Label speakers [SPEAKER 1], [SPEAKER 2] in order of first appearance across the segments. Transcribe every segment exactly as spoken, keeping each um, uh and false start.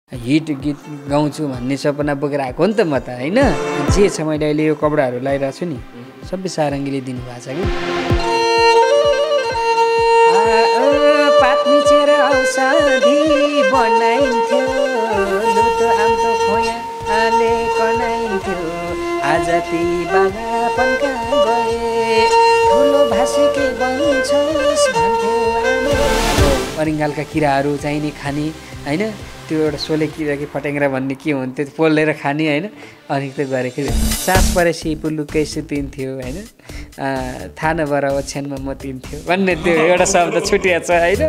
[SPEAKER 1] Hit गीत गाउँछु भन्ने सपना बोकेर आएको हो नि त म त होइन। जे छ मैले अहिले यो कपडाहरू लगाइरहेको छु नि सबै सारङ्गीले दिनुभएको छ कि। पात मिचेर औषधि बनाइन्थ्यो लुतो आम्तो खोयाले कनाइन्थ्यो आज ती बागा पङ्का गए ठुलो भाषेके बन्छस् भन्थ्यो अरिङ्गालका किराहरू चाहिने खाने होइन त्यो एउटा सोले किरा कि फटेङ्ग्रा भन्ने के हुन्थ्यो पोलेर खाने होइन अनि त्यो गरेको सास परेपछि पुलुकै सुतिन्थ्यो होइन थाहा नभएर ओछ्यानमा मतिन्थ्यो भन्ने त्यो एउटा शब्द छुटिया छ होइन।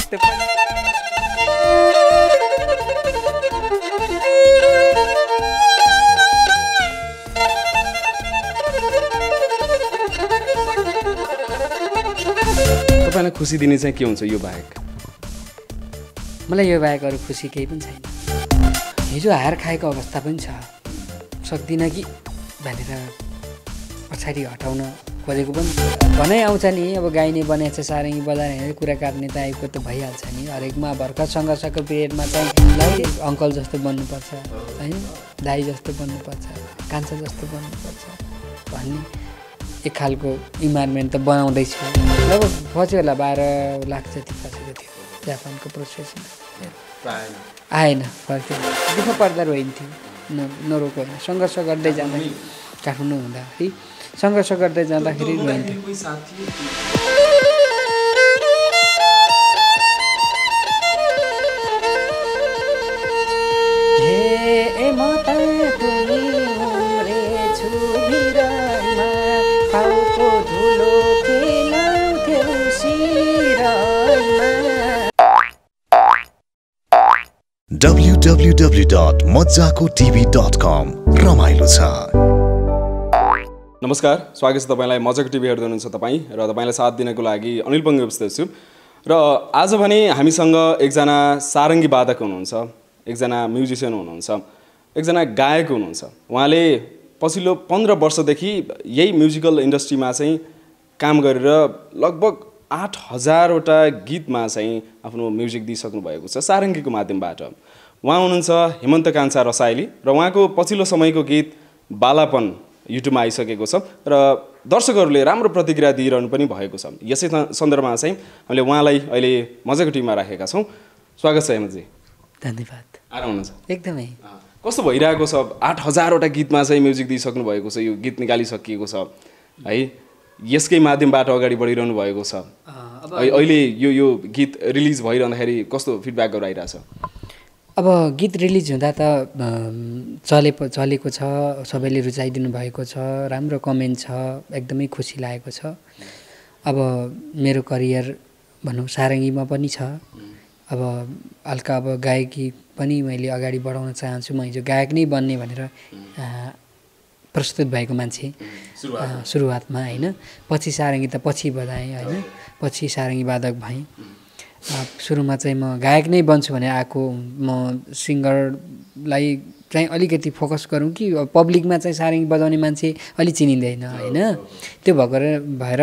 [SPEAKER 2] तपाईँलाई खुसी दिने चाहिँ के हुन्छ यो बाहेक?
[SPEAKER 1] मलाई यो बाहेक अरू खुसी केही पनि छैन। हिजो हार खाएको अवस्था पनि छ सक्दिनँ कि भनेर पछाडि हटाउन खोजेको पनि भनाइ आउँछ नि। अब गाइने बनाएको छ सारङ्गी बजाएर हिँडेर कुरा काट्ने त आएको त भइहाल्छ नि। हरेकमा भर्खर सङ्घर्षको पिरियडमा चाहिँ लाई अङ्कल जस्तो बन्नुपर्छ होइन दाई जस्तो बन्नुपर्छ कान्छा जस्तो बन्नुपर्छ भन्ने एक खालको इन्भाइरोमेन्ट त बनाउँदैछु। लगभग पछ्यो होला बाह्र लाख जति पसेको थियो जापानको प्रोसेसमा आएन फर्क्यो दुःख पर्दा रोइन्थ्यो न नरोको होइन सङ्घर्ष गर्दै जाँदाखेरि काठमाडौँ हुँदाखेरि सङ्घर्ष गर्दै जाँदाखेरि रोइन्थ्यो।
[SPEAKER 3] डब्ल्यू डब्ल्यू डब्ल्यू डट मज्जाको टिभी डट कम रमाइलो छ।
[SPEAKER 2] नमस्कार, स्वागत छ तपाईँलाई। मज्जाको टिभी हेर्दै हुनुहुन्छ तपाईँ र तपाईँलाई साथ दिनको लागि अनिल पङ्गे उपस्थित छु। र आज भने हामीसँग एकजना सारङ्गी वादक हुनुहुन्छ, एकजना म्युजिसियन हुनुहुन्छ, एकजना गायक हुनुहुन्छ। उहाँले पछिल्लो पन्ध्र वर्षदेखि यही म्युजिकल इन्डस्ट्रीमा चाहिँ काम गरेर लगभग आठ हजारवटा गीतमा चाहिँ आफ्नो म्युजिक दिइसक्नु भएको छ सारङ्गीको माध्यमबाट। उहाँ हुनुहुन्छ हेमन्त कान्छा रसाइली र उहाँको पछिल्लो समयको गीत बालापन युट्युबमा आइसकेको छ र दर्शकहरूले राम्रो प्रतिक्रिया दिइरहनु पनि भएको छ। यसै सन्दर्भमा चाहिँ हामीले उहाँलाई अहिले मज्जाको टिममा राखेका छौँ। स्वागत छ हेमन्तजी।
[SPEAKER 1] धन्यवाद।
[SPEAKER 2] आराम हुनुहुन्छ?
[SPEAKER 1] एकदमै।
[SPEAKER 2] कस्तो भइरहेको छ? आठ हजारवटा गीतमा चाहिँ म्युजिक दिइसक्नु भएको छ, यो गीत निकालिसकिएको छ है, यसकै माध्यमबाट अगाडि बढिरहनु भएको छ। अहिले यो यो गीत रिलिज भइरहँदाखेरि कस्तो फिडब्याकहरू आइरहेछ?
[SPEAKER 1] अब गीत रिलिज हुँदा त चले चलेको छ, सबैले रुचाइदिनु भएको छ, राम्रो कमेन्ट छ, एकदमै खुसी लागेको छ। अब मेरो करियर भनौँ सारङ्गीमा पनि छ। अब हल्का अब गायकी पनि मैले अगाडि बढाउन चाहन्छु। म हिजो गायक नै बन्ने भनेर प्रस्तुत भएको मान्छे सुरुवातमा होइन, पछि सारङ्गी त पछि बजाएँ होइन, पछि सारङ्गी वादक भएँ। सुरुमा चाहिँ म गायक नै बन्छु भनेर आएको। म सिङ्गरलाई चाहिँ अलिकति फोकस गरौँ कि पब्लिकमा चाहिँ सारङ्गी बजाउने मान्छे अलि चिनिँदैन होइन, त्यो भएर भएर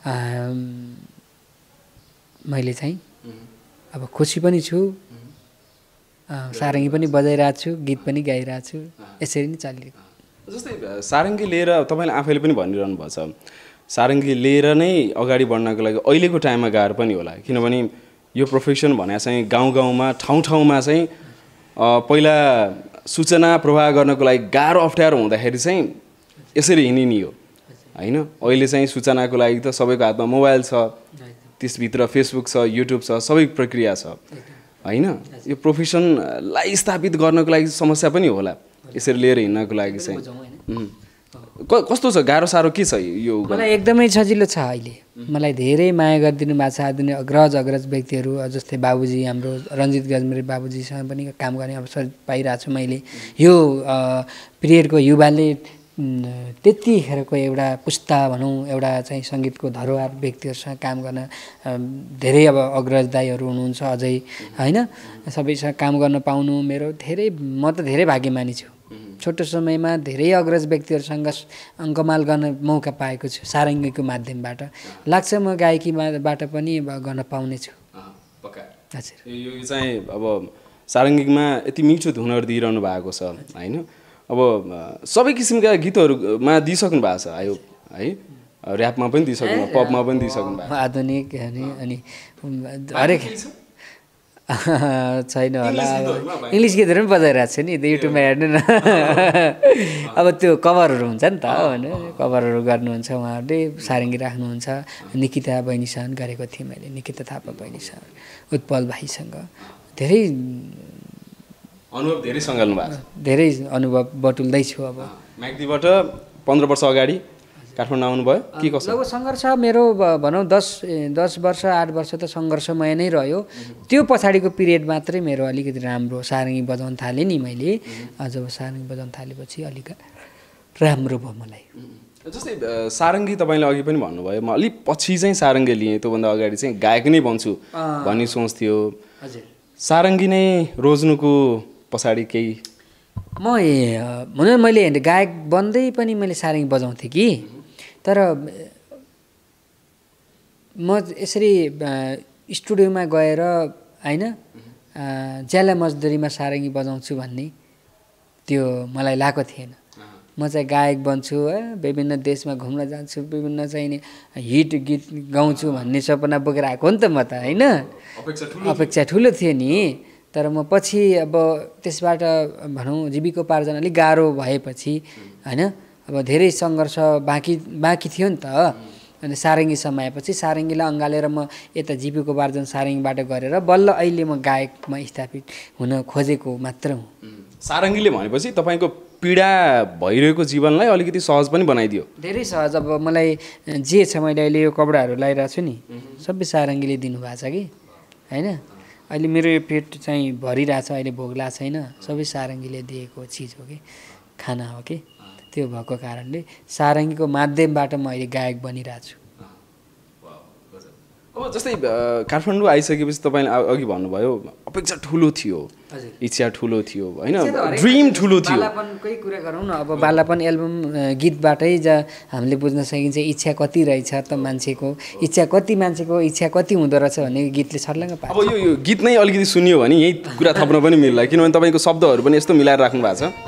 [SPEAKER 1] मैले चाहिँ अब खुसी पनि छु, सारङ्गी पनि बजाइरहेको छु, गीत पनि गाइरहेको छु, यसरी नै चलिरहेको।
[SPEAKER 2] जस्तै सारङ्गी लिएर तपाईँले आफैले पनि भनिरहनु भएको छ, सारङ्गी लिएर नै अगाडि बढ्नको लागि अहिलेको टाइममा गाह्रो पनि होला, किनभने यो प्रोफेसन भने चाहिँ गाउँ गाउँमा ठाउँ ठाउँमा चाहिँ पहिला सूचना प्रवाह गर्नको लागि गाह्रो अप्ठ्यारो हुँदाखेरि चाहिँ यसरी हिँडिने हो होइन। अहिले चाहिँ सूचनाको लागि त सबैको हातमा मोबाइल छ, त्यसभित्र फेसबुक छ, युट्युब छ, सबै प्रक्रिया छ होइन। यो प्रोफेसनलाई स्थापित गर्नको लागि समस्या पनि होला यसरी लिएर हिँड्नको लागि चाहिँ। कस्तो छ, गाह्रो साह्रो के छ यो?
[SPEAKER 1] मलाई एकदमै सजिलो छ। अहिले मलाई धेरै माया गरिदिनु भएको छ आदरणीय अग्रज अग्रज व्यक्तिहरू, जस्तै बाबुजी हाम्रो रञ्जित गजमेर बाबुजीसँग पनि काम गर्ने अवसर पाइरहेको छु मैले। यो पिरियडको युवाले त्यतिखेरको एउटा पुस्ता भनौँ एउटा चाहिँ सङ्गीतको धरोहर व्यक्तिहरूसँग काम गर्न धेरै अब अग्रज दाईहरू हुनुहुन्छ अझै होइन, सबैसँग काम गर्न पाउनु मेरो धेरै, म त धेरै भाग्यमानी छु। छोटो समयमा धेरै अग्रज व्यक्तिहरूसँग कमाल गर्न मौका पाएको छु सारङ्गीको माध्यमबाट। लाग्छ म गायकीबाट पनि गर्न पाउनेछु।
[SPEAKER 2] पक्का
[SPEAKER 1] हजुर।
[SPEAKER 2] यो चाहिँ अब सारङ्गीमा यति मिठो धुनहरू दिइरहनु भएको छ होइन अब सबै किसिमका गीतहरूमा दिइसक्नु भएको छ आयो है ऱ्यापमा पनि दिइसक्नु पपमा पनि दिइसक्नु भएको
[SPEAKER 1] आधुनिक अनि हरेक छैन होला अब इङ्ग्लिस गीतहरू पनि बजाइरहेको छु नि युट्युबमा हेर्नु न अब त्यो कभरहरू हुन्छ नि त होइन कभरहरू गर्नुहुन्छ उहाँहरूले सारङ्गी राख्नुहुन्छ निकिता बहिनीसँग गरेको थिएँ मैले निकिता थापा बहिनीसँग उत्पल भाइसँग धेरै
[SPEAKER 2] अनुभव धेरै सङ्घाल्नु भएको छ
[SPEAKER 1] धेरै अनुभव बटुल्दैछु अब
[SPEAKER 2] म्याग्दीबाट पन्ध्र वर्ष अगाडि काठमाडौँ आउनुभयो के कसो
[SPEAKER 1] लगभग सङ्घर्ष मेरो भनौँ दस दस वर्ष आठ वर्ष त सङ्घर्षमय नै रह्यो त्यो पछाडिको पिरियड मात्रै मेरो अलिकति राम्रो सारङ्गी बजाउन थालेँ नि मैले जब सारङ्गी बजाउन थालेपछि अलिक राम्रो भयो मलाई
[SPEAKER 2] जस्तै सारङ्गी तपाईँले अघि पनि भन्नुभयो म अलिक पछि चाहिँ सारङ्गी लिएँ त्योभन्दा अगाडि चाहिँ गायक नै बन्छु भन्ने सोच थियो
[SPEAKER 1] हजुर
[SPEAKER 2] सारङ्गी नै रोज्नुको पछाडि केही
[SPEAKER 1] म भनौँ मैले गायक बन्दै पनि मैले सारङ्गी बजाउँथेँ कि तर म यसरी स्टुडियोमा गएर होइन ज्याला मजदुरीमा सारङ्गी बजाउँछु भन्ने त्यो मलाई लागेको थिएन म चाहिँ गायक बन्छु है विभिन्न देशमा घुम्न जान्छु विभिन्न चाहिँ हिट गीत गाउँछु भन्ने सपना बोकेर आएको हो नि त म त होइन अपेक्षा ठुलो थियो नि तर म पछि अब त्यसबाट भनौँ जीविकोपार्जन अलिक गाह्रो भएपछि होइन अब धेरै सङ्घर्ष बाँकी बाँकी थियो नि त अनि सारङ्गी समाएपछि सारङ्गीलाई अँगालेर म यता जीविकोपार्जन सारङ्गीबाट गरेर बल्ल अहिले म गायकमा स्थापित हुन खोजेको मात्र हुँ
[SPEAKER 2] सारङ्गीले भनेपछि तपाईँको पीडा भइरहेको जीवनलाई अलिकति सहज पनि बनाइदियो
[SPEAKER 1] धेरै सहज अब मलाई जे छ मैले अहिले यो कपडाहरू लगाइरहेको छु नि सबै सारङ्गीले दिनुभएको छ कि होइन अहिले मेरो यो पेट चाहिँ भरिरहेछ अहिले भोक लाग्छ छैन सबै सारङ्गीले दिएको चिज हो कि खाना हो कि त्यो भएको कारणले सारङ्गीको माध्यमबाट म अहिले गायक बनिरहेको छु
[SPEAKER 2] अब जस्तै काठमाडौँ आइसकेपछि तपाईँले अघि भन्नुभयो अपेक्षा ठुलो थियो इच्छा ठुलो थियो होइन ड्रिम ठुलो थियो
[SPEAKER 1] बालापनकै कुरा गरौँ न अब बालापन एल्बम गीतबाटै ज हामीले बुझ्न सकिन्छ इच्छा कति रहेछ त मान्छेको इच्छा कति मान्छेको इच्छा कति हुँदो रहेछ भन्ने गीतले छर्लङ्ग पार्छ
[SPEAKER 2] अब यो यो गीत नै अलिकति सुनियो भने यही कुरा थप्न पनि मिल्ला किनभने तपाईँको शब्दहरू पनि यस्तो मिलाएर राख्नु भएको छ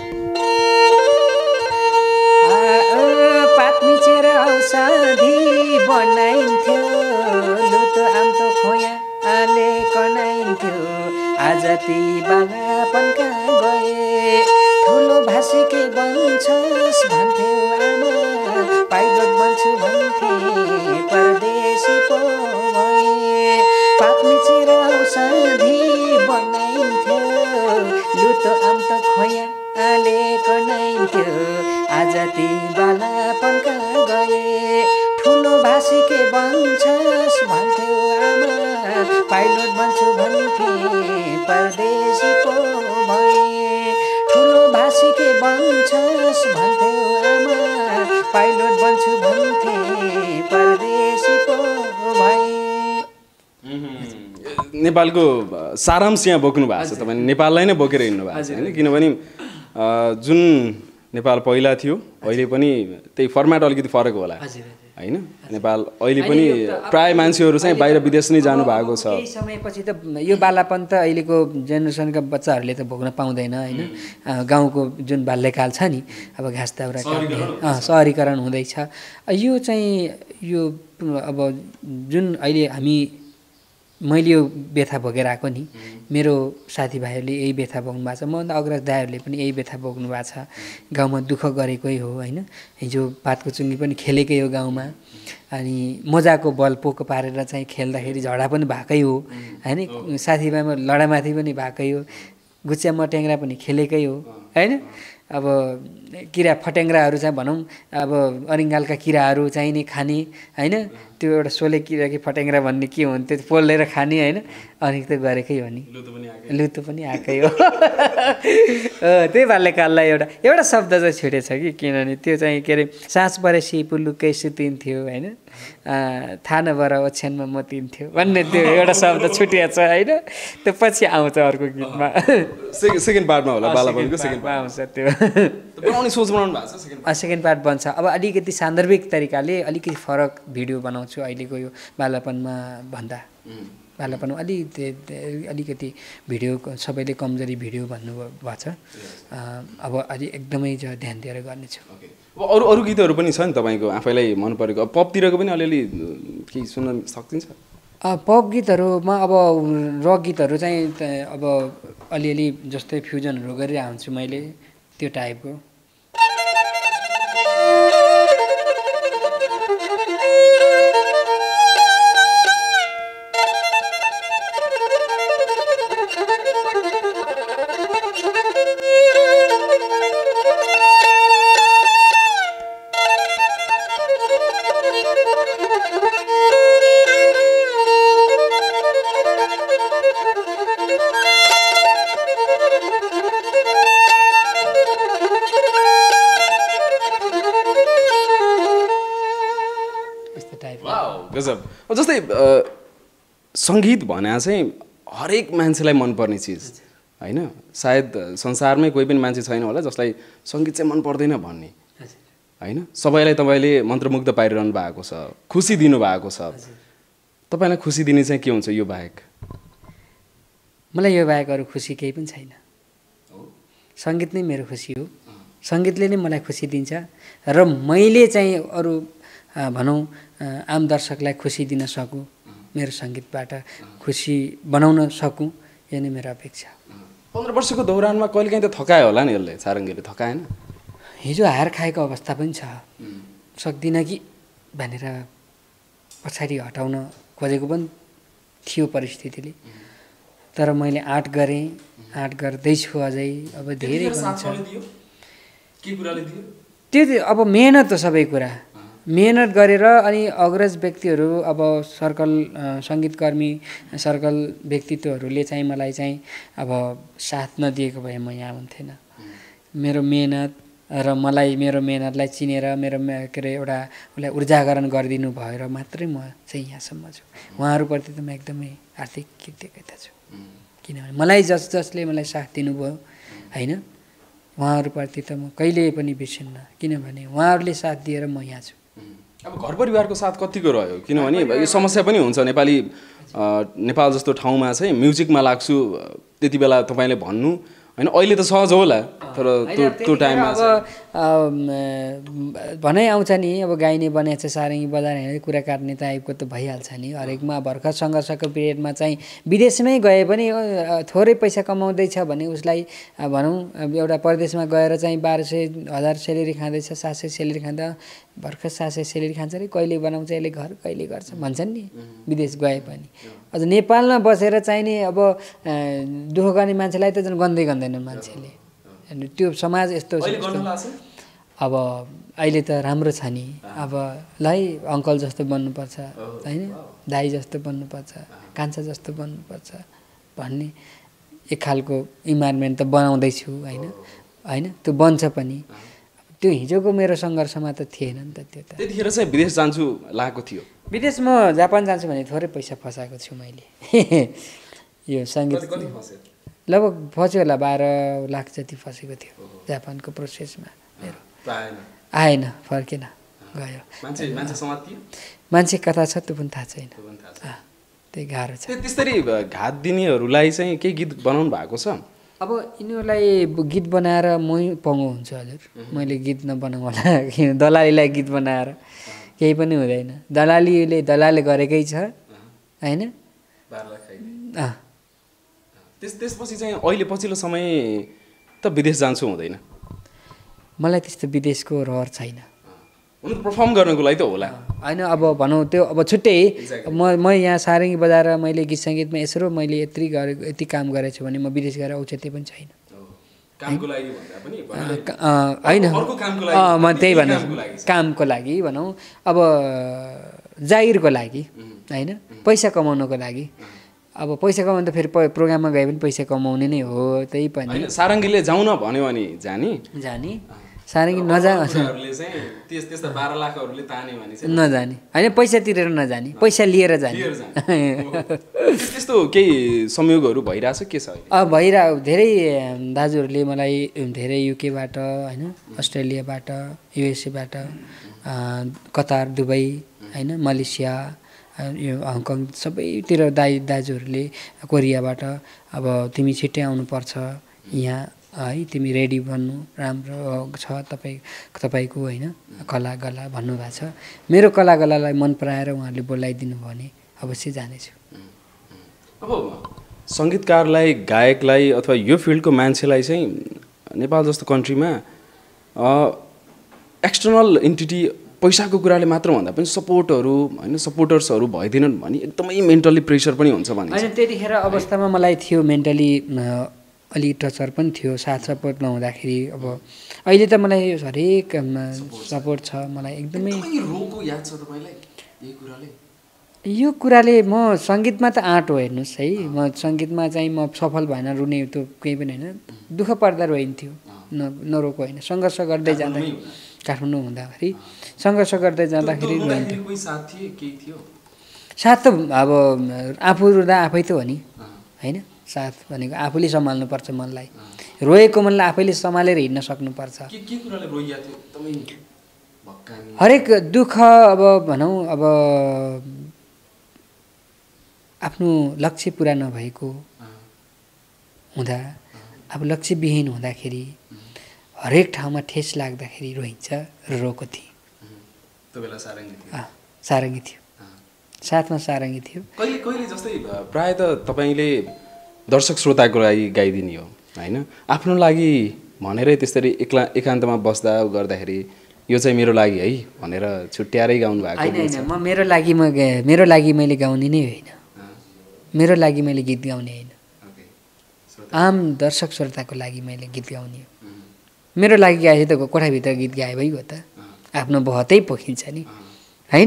[SPEAKER 1] पातमिचेर औषधि बनाइन्थ्यो लुतो आम्तो खोया आले कनाइन्थ्यो आज ती बालापन कहाँ गए ठुलो भाषिके बन्छस् भन्थ्यो आमा पाइलट बन्छु भन्थे परदेशी पो भए पातमिचेर औषधि बनाइन्थ्यो लुतो आम्तो खोया आले कनाइन्थ्यो आज ती बालापन कहाँ गए ठुलो भाषिके बन्छस् भन्थ्यो आमा पाइलट बन्छु भन्थे परदेशी पो भए ठुलो भाषिके बन्छस् भन्थ्यो आमा पाइलट बन्छु भन्थे परदेशी पो भए
[SPEAKER 2] नेपालको सारांश यहाँ बोक्नु भएको छ तपाईँ नेपाललाई नै बोकेर हिँड्नु भएको छ होइन किनभने जुन नेपाल पहिला थियो अहिले पनि त्यही फर्मेट अलिकति फरक होला होइन नेपाल अहिले पनि प्राय मान्छेहरू चाहिँ बाहिर विदेश नै जानु भएको छ
[SPEAKER 1] केही समयपछि त यो बालापन त अहिलेको जेनेरेसनका बच्चाहरूले त भोग्न पाउँदैन होइन गाउँको जुन बाल्यकाल छ नि अब घाँस दाउरा काट्ने सहरीकरण हुँदैछ यो चाहिँ यो अब जुन अहिले हामी मैले यो व्यथा भोगेर आएको नि मेरो साथीभाइहरूले यही व्यथा भोग्नु भएको छ मभन्दा अग्रज दाइहरूले पनि यही व्यथा भोग्नु भएको छ गाउँमा दुःख गरेकै हो होइन हिजो पातको चुङ्गी पनि खेलेकै हो गाउँमा अनि मजाको बल पोको पारेर चाहिँ खेल्दाखेरि झगडा पनि भएकै हो होइन साथीभाइमा लडामाथि पनि भएकै हो गुच्चा मट्याङ्ग्रा पनि खेलेकै हो होइन अब किरा फट्याङ्ग्राहरू चाहिँ भनौँ अब अरिङ्गालका किराहरू चाहिँ नि खाने होइन त्यो एउटा सोले किरा कि फट्याङ्ग्रा भन्ने के हुन्थ्यो पोलेर खाने होइन अनि त गरेकै हो नि लुतो पनि आएकै हो त्यही बाल्यकाललाई एउटा एउटा शब्द चाहिँ छुटेछ कि किनभने त्यो चाहिँ के अरे साँझ परेपछि पुलुकै सुतिन्थ्यो होइन थाहा नभएर ओछ्यानमा मतिन्थ्यो भन्ने त्यो एउटा शब्द छुटिएको छ होइन त्यो पछि आउँछ अर्को गीतमा
[SPEAKER 2] सेकेन्ड पार्टमा होला बालापनको सेकेन्ड
[SPEAKER 1] पार्टमा आउँछ त्यो
[SPEAKER 2] बनाउने सोच बनाउनु भएको छ सेकेन्ड
[SPEAKER 1] सेकेन्ड पार्ट बन्छ अब अलिकति सान्दर्भिक तरिकाले अलिकति फरक भिडियो बनाउँछु अहिलेको यो बालापनमा भन्दा पालापन अलि अलिकति भिडियो सबैले कमजोरी भिडियो भन्नुभएको छ। अब अलि एकदमै ध्यान दिएर गर्नेछु।
[SPEAKER 2] अब अरू अरू गीतहरू पनि छ नि तपाईँको आफैलाई मन परेको, पपतिरको पनि अलिअलि केही सुन्न सकिन्छ?
[SPEAKER 1] पप गीतहरूमा अब रक गीतहरू चाहिँ अब अलिअलि जस्तै फ्युजनहरू गरिरहेको हुन्छु मैले, त्यो टाइपको।
[SPEAKER 2] गजब। जस्तै सङ्गीत भने चाहिँ हरेक मान्छेलाई मनपर्ने चिज होइन, सायद संसारमै कोही पनि मान्छे छैन होला जसलाई सङ्गीत चाहिँ मन पर्दैन भन्ने होइन। सबैलाई तपाईँले मन्त्रमुग्ध पारिरहनु भएको छ, खुसी दिनुभएको छ। तपाईँलाई खुसी दिने चाहिँ के हुन्छ यो बाहेक?
[SPEAKER 1] मलाई यो बाहेक अरू खुसी केही पनि छैन। सङ्गीत नै मेरो खुसी हो, सङ्गीतले नै मलाई खुसी दिन्छ र मैले चाहिँ अरू भनौँ आम दर्शकलाई खुसी दिन सकूँ, मेरो सङ्गीतबाट खुसी बनाउन सकूँ, यो नै मेरो अपेक्षा।
[SPEAKER 2] पन्ध्र वर्षको दौरानमा कहिलेकाहीँ त थकायो होला नि यसले, सारङ्गीले थकाएन?
[SPEAKER 1] हिजो हार खाएको अवस्था पनि छ, सक्दिनँ कि भनेर पछाडि हटाउन खोजेको पनि थियो परिस्थितिले, तर मैले आँट गरेँ, आँट गर्दैछु अझै। अब धेरै बन्छ त्यो अब मेहनत हो सबै कुरा, मेहनत गरेर। अनि अग्रज व्यक्तिहरू अब सर्कल सङ्गीतकर्मी सर्कल व्यक्तित्वहरूले चाहिँ मलाई चाहिँ अब साथ नदिएको भए म यहाँ हुन्थेन। मेरो मेहनत र मलाई मेरो मेहनतलाई चिनेर मेरो के अरे एउटा उसलाई ऊर्जाकरण गरिदिनु भएर मात्रै म चाहिँ यहाँसम्म छु। उहाँहरूप्रति त म एकदमै आर्थिक कृतज्ञता छु, किनभने मलाई जस जसले मलाई साथ दिनुभयो होइन, उहाँहरूप्रति त म कहिल्यै पनि बिर्सिन्न, किनभने उहाँहरूले साथ दिएर म यहाँ छु।
[SPEAKER 2] अब घर परिवारको साथ कतिको रह्यो? किनभने यो समस्या पनि हुन्छ नेपाली नेपाल जस्तो ठाउँमा चाहिँ म्युजिकमा लाग्छु त्यति बेला तपाईँले भन्नु होइन, अहिले त सहज होला तर त्यो त्यो टाइममा
[SPEAKER 1] अब भनाइ आउँछ नि, अब गाइने बनाएको छ सारङ्गी बजार हिँडेर कुरा काट्ने टाइपको त भइहाल्छ नि। हरेकमा भर्खर सङ्घर्षको पिरियडमा चाहिँ विदेशमै गए पनि थोरै पैसा कमाउँदैछ भने उसलाई भनौँ एउटा परदेशमा गएर चाहिँ बाह्र सय हजार सेलेरी खाँदैछ, सात सय सेलेरी खाँदा भर्खर सात सय सेलेरी खान्छ अरे, कहिले बनाउँछ यसले घर, कहिले गर्छ भन्छन् नि विदेश गए पनि। अझ नेपालमा बसेर चाहिँ नि अब दुःख गर्ने मान्छेलाई त झन् गन्दै गन्दैनन् मान्छेले। त्यो समाज यस्तो अब अहिले त राम्रो छ नि। अब लै अङ्कल जस्तो बन्नुपर्छ होइन, दाई जस्तो बन्नुपर्छ, कान्छा जस्तो बन्नुपर्छ भन्ने एक खालको इन्भाइरोमेन्ट त बनाउँदैछु होइन होइन, त्यो बन्छ पनि। त्यो हिजोको मेरो सङ्घर्षमा त थिएन नि त। त्यो त
[SPEAKER 2] त्यतिखेर चाहिँ विदेश जान्छु लागेको थियो।
[SPEAKER 1] विदेश म जापान जान्छु भने थोरै पैसा फसाएको छु मैले। यो सङ्गीत लगभग फस्यो होला, बाह्र लाख जति फसेको थियो जापानको प्रोसेसमा मेरो। आएन, फर्केन, गयो। मान्छे कता छ त्यो पनि थाहा छैन, त्यही गाह्रो छ।
[SPEAKER 2] त्यसरी घात दिनेहरूलाई चाहिँ केही गीत बनाउनु भएको छ?
[SPEAKER 1] अब यिनीहरूलाई गीत बनाएर मै पङ्गो हुन्छु हजुर, मैले गीत नबनाउँ होला। किन दलालीलाई गीत बनाएर केही पनि हुँदैन, दलालीले दलालले गरेकै छ होइन।
[SPEAKER 2] त्यस त्यसपछि चाहिँ अहिले पछिल्लो समय त विदेश जान्छु हुँदैन?
[SPEAKER 1] मलाई त्यस्तो विदेशको रहर छैन।
[SPEAKER 2] हुन त पर्फर्म गर्नको लागि त होला
[SPEAKER 1] होइन, अब भनौँ त्यो अब छुट्टै म म यहाँ सारङ्गी बजाएर मैले गीत सङ्गीतमा यसो मैले यत्रो गरेको यति काम गरेको छु भने म विदेश गएर औचित्य पनि छैन। होइन म त्यही भन्नु, कामको लागि भनौँ, अब जागिरको लागि होइन, पैसा कमाउनको लागि। अब पैसा कमाउनु त फेरि प्रोग्राममा गए पनि पैसा कमाउने नै हो। त्यही पनि
[SPEAKER 2] सारङ्गीले जाउँ न भन्यो भने जाने
[SPEAKER 1] जाने सारङ्गी नजा नजाने होइन, पैसा तिरेर नजाने, पैसा लिएर जाने।
[SPEAKER 2] त्यस्तो केही संयोगहरू भइरहेछ के छ?
[SPEAKER 1] अब भइरह धेरै दाजुहरूले मलाई धेरै युकेबाट होइन, अस्ट्रेलियाबाट, युएसएबाट, कतार, दुबई होइन, मलेसिया यो हङकङ सबैतिर दाइ दाजुहरूले कोरियाबाट अब तिमी छिट्टै आउनुपर्छ यहाँ है तिमी रेडी बन्नु राम्रो छ तपाईँ तपाईँको होइन कला गला भन्नुभएको छ मेरो कला गलालाई मन पराएर उहाँहरूले बोलाइदिनु भयो भने अवश्य जानेछु।
[SPEAKER 2] अब सङ्गीतकारलाई गायकलाई अथवा यो फिल्डको मान्छेलाई चाहिँ नेपाल जस्तो कन्ट्रीमा एक्सटर्नल इन्टिटी पैसाको कुराले मात्र भन्दा पनि सपोर्टहरू होइन सपोर्टर्सहरू भइदिनन् भने एकदमै मेन्टली प्रेसर पनि हुन्छ भने
[SPEAKER 1] होइन त्यतिखेर अवस्थामा मलाई थियो मेन्टली अलि टचर पनि थियो साथ सपोर्ट नहुँदाखेरि। अब अहिले त मलाई हरेक सपोर्ट छ मलाई एकदमै।
[SPEAKER 2] रोको याद छ तपाईँलाई यही कुराले
[SPEAKER 1] यो कुराले म सङ्गीतमा त आँट हो हेर्नुहोस् है म सङ्गीतमा चाहिँ म सफल भएन रुने त्यो केही पनि होइन दुःख पर्दा रोइन्थ्यो न नरोको होइन सङ्घर्ष गर्दै जाँदाखेरि काठमाडौँ हुँदाखेरि सङ्घर्ष गर्दै जाँदाखेरि रोइन्थ्यो। साथ त अब आफू रुँदा आफै त हो नि होइन साथ भनेको आफूले सम्हाल्नुपर्छ मनलाई रोएको मनलाई आफैले सम्हालेर हिँड्न सक्नुपर्छ। हरेक दुःख अब भनौँ अब आफ्नो लक्ष्य पुरा नभएको हुँदा अब लक्ष्यविहीन हुँदाखेरि हरेक ठाउँमा ठेस लाग्दाखेरि रोइन्छ र रोको थिएँ। सारङ्गी थियो साथमा सारङ्गी थियो।
[SPEAKER 2] कहिले कहिले जस्तै प्रायः त तपाईँले दर्शक श्रोताको लागि गाइदिने हो होइन आफ्नो लागि भनेरै त्यसरी एक्ला एकान्तमा बस्दा गर्दाखेरि यो चाहिँ मेरो लागि है भनेर छुट्याएरै गाउनु भएको
[SPEAKER 1] होइन होइन म मेरो लागि म मेरो लागि मैले गाउने नै होइन मेरो लागि मैले गीत गाउने होइन आम दर्शक श्रोताको लागि मैले गीत गाउने हो। मेरो लागि गाए त कोठाभित्र गीत गाए भइ हो त आफ्नो बहतै पोखिन्छ नि होइन।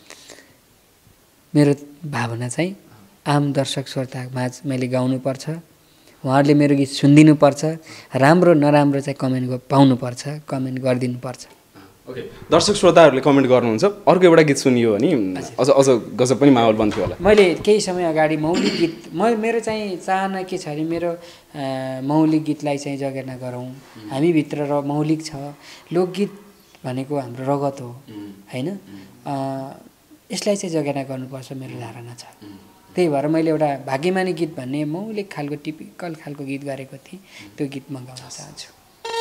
[SPEAKER 1] मेरो भावना चाहिँ आम दर्शक श्रोतामा मैले गाउनुपर्छ उहाँहरूले मेरो गीत सुनिदिनुपर्छ राम्रो नराम्रो चाहिँ कमेन्ट पाउनुपर्छ कमेन्ट गरिदिनुपर्छ।
[SPEAKER 2] ओके दर्शक श्रोताहरूले कमेन्ट गर्नुहुन्छ अर्को एउटा गीत सुनियो भने अझ अझ गजब पनि माहौल बन्थ्यो होला।
[SPEAKER 1] मैले केही समय अगाडि मौलिक गीत म मेरो चाहिँ चाहना के छ भने मेरो मौलिक गीतलाई चाहिँ जगेर्ना गरौँ हामीभित्र र मौलिक छ लोकगीत भनेको हाम्रो रगत हो होइन यसलाई चाहिँ जगेर्ना गर्नुपर्छ मेरो धारणा छ। त्यही भएर मैले एउटा भाग्यमानी गीत भन्ने मौलिक खालको टिपिकल खालको गीत गरेको थिएँ त्यो गीत म गाउन चाहन्छु।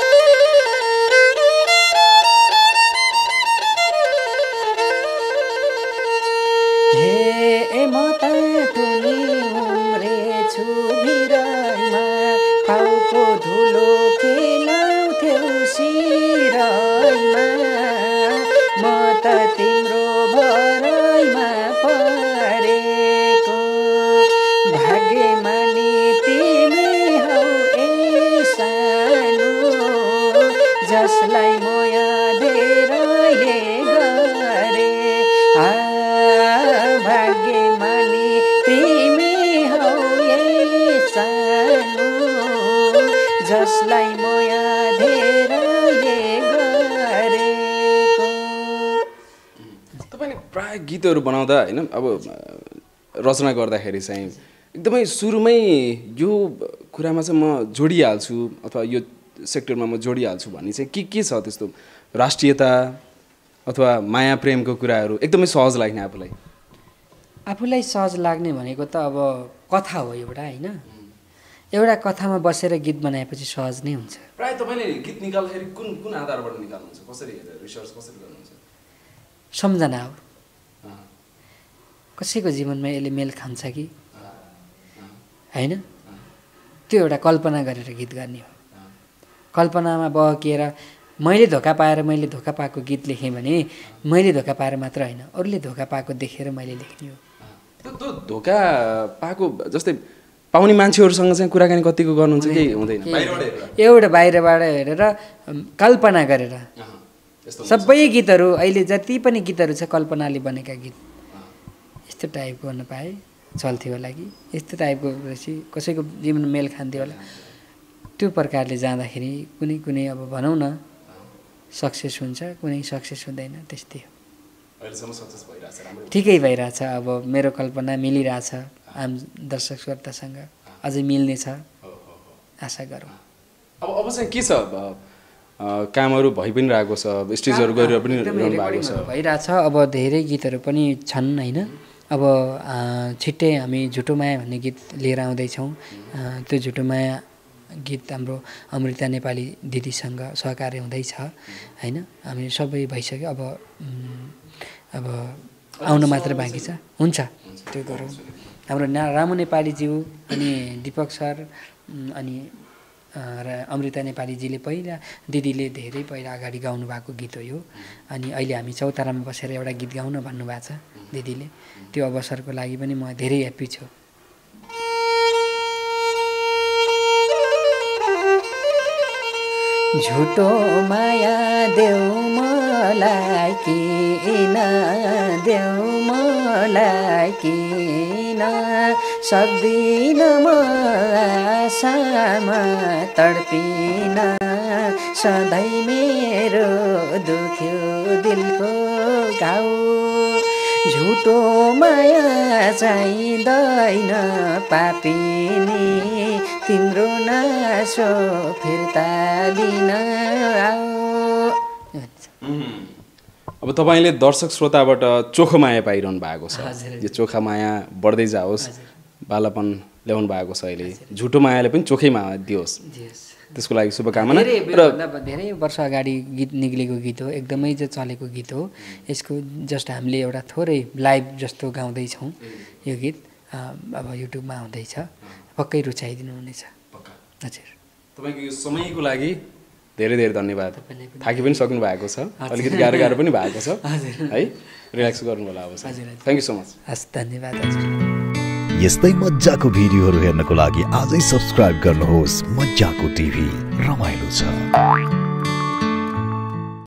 [SPEAKER 1] हे म त टुली उम्रेछु बिरैमा पाउको धुलो खेलाउँथ्यौ सिरैमा म त तिम्रो भरैमा परेको भाग्यमानी तिमी हौ ए सानो जसलाई मोया धेरैले गरे भाग्यमानी तिमी हौ ए सानो जसलाई मोया धेरैले गरेको।
[SPEAKER 2] तपाईँले प्रायः गीतहरू बनाउँदा होइन अब रचना गर्दाखेरि चाहिँ एकदमै सुरुमै यो कुरामा चाहिँ म जोडिहाल्छु अथवा यो सेक्टरमा म जोडिहाल्छु भन्ने चाहिँ के के छ त्यस्तो राष्ट्रियता अथवा माया प्रेमको कुराहरू एकदमै सहज लाग्ने आफूलाई
[SPEAKER 1] आफूलाई सहज लाग्ने भनेको त अब कथा हो एउटा होइन एउटा कथामा बसेर गीत बनाएपछि सहज नै हुन्छ।
[SPEAKER 2] प्रायः तपाईँले गीत निकाल्दाखेरि कुन कुन आधारबाट निकाल्नुहुन्छ कसरी रिसर्च कसरी गर्नुहुन्छ?
[SPEAKER 1] सम्झना हो कसैको जीवनमा यसले मेल खान्छ कि होइन त्यो एउटा कल्पना गरेर गीत गर्ने हो। कल्पनामा बहकिएर मैले धोका पाएर मैले धोका पाएको गीत लेखेँ भने मैले धोका पाएर मात्र होइन अरूले धोका पाएको देखेर मैले लेख्ने हो।
[SPEAKER 2] त्यो धोका पाएको जस्तै पाउने मान्छेहरूसँग चाहिँ कुराकानी कतिको गर्नुहुन्छ कि हुँदैन?
[SPEAKER 1] एउटा बाहिरबाट हेरेर कल्पना गरेर सबै गीतहरू अहिले जति पनि गीतहरू छ कल्पनाले बनेका गीत यस्तो टाइपको गर्न पाए चल्थ्यो होला कि यस्तो टाइपको रहेछ कसैको जीवन मेल खान्थ्यो होला त्यो प्रकारले जाँदाखेरि कुनै कुनै अब भनौँ न सक्सेस हुन्छ कुनै सक्सेस हुँदैन त्यस्तै हो। ठिकै भइरहेछ अब मेरो कल्पना मिलिरहेछ आम दर्शक श्रोतासँग अझै मिल्नेछ आशा गरौँ।
[SPEAKER 2] अब अब चाहिँ के छ कामहरू भइ पनि रहेको छ स्टेजहरू गरेर पनि रहनु भएको छ
[SPEAKER 1] भइरहेछ अब धेरै गीतहरू पनि छन् होइन अब छिट्टै हामी झुटो माया भन्ने गीत लिएर आउँदैछौँ। त्यो झुटो माया गीत हाम्रो अमृता नेपाली दिदीसँग सहकार्य हुँदैछ होइन। हामी सबै भइसक्यो, अब अब आउनु मात्र बाँकी छ। हुन्छ त्यो गरौँ। हाम्रो ना रामु नेपालीज्यू अनि दिपक सर अनि र अमृता नेपालीजीले पहिला दिदीले धेरै पहिला अगाडि गाउनु भएको गीत हो यो। अनि अहिले हामी चौतारामा बसेर एउटा गीत गाउन भन्नुभएको छ दिदीले। त्यो अवसरको लागि पनि म धेरै ह्याप्पी छु। झुटो माया देऊ मलाई किन, देऊ मलाई किन, सक्दिन म आशामा तडपिन, सधैँ मेरो दुख्यो दिलको घाउ। झुटो माया चाहिँदैन पापिनी, तिम्रो नासो फिर्ता लिन आऊ।
[SPEAKER 2] अब तपाईँले दर्शक श्रोताबाट चोखो माया पाइरहनु भएको छ। यो चोखा माया बढ्दै जाओस्, बालापन ल्याउनु भएको छ अहिले। झुटो मायाले पनि चोखै माया दियोस्, त्यसको लागि शुभकामना।
[SPEAKER 1] र धेरै वर्ष अगाडि गीत निक्लेको गीत हो, एकदमै जो चलेको गीत हो। यसको जस्ट हामीले एउटा थोरै लाइभ जस्तो गाउँदैछौँ यो गीत। अब युट्युबमा आउँदैछ, पक्कै रुचाइदिनु हुनेछ। हजुर,
[SPEAKER 2] तपाईँको यो समयको लागि धेरै धेरै धन्यवाद। थाकी पनि सक्नु भएको छ, अलिकति गाह्रो गाह्रो पनि भएको छ है, रिल्याक्स गर्नु होला अब। Thank you so much.
[SPEAKER 1] हस्, धन्यवाद हजुर।
[SPEAKER 3] यस्तै मज्जाको भिडियोहरू हेर्नको लागि आजै सब्स्क्राइब गर्नुहोस् मज्जाको टिभी, रमाइलो छ।